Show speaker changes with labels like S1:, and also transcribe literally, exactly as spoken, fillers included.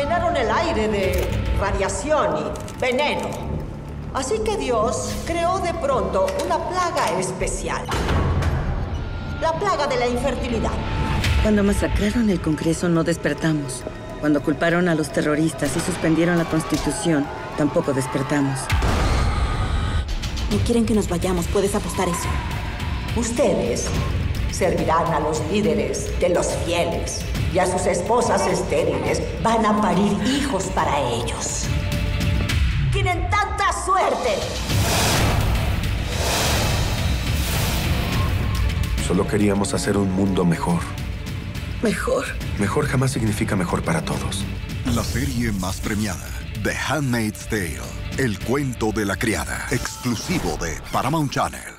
S1: llenaron el aire de radiación y veneno. Así que Dios creó de pronto una plaga especial. La plaga de la infertilidad.
S2: Cuando masacraron el Congreso no despertamos. Cuando culparon a los terroristas y suspendieron la Constitución, tampoco despertamos.
S3: No quieren que nos vayamos, puedes apostar eso.
S1: Ustedes servirán a los líderes de los fieles y a sus esposas estériles van a parir hijos para ellos. ¡Tienen tanta suerte!
S4: Solo queríamos hacer un mundo mejor.
S2: ¿Mejor?
S4: Mejor jamás significa mejor para todos.
S5: La serie más premiada, The Handmaid's Tale, El cuento de la criada, exclusivo de Paramount Channel.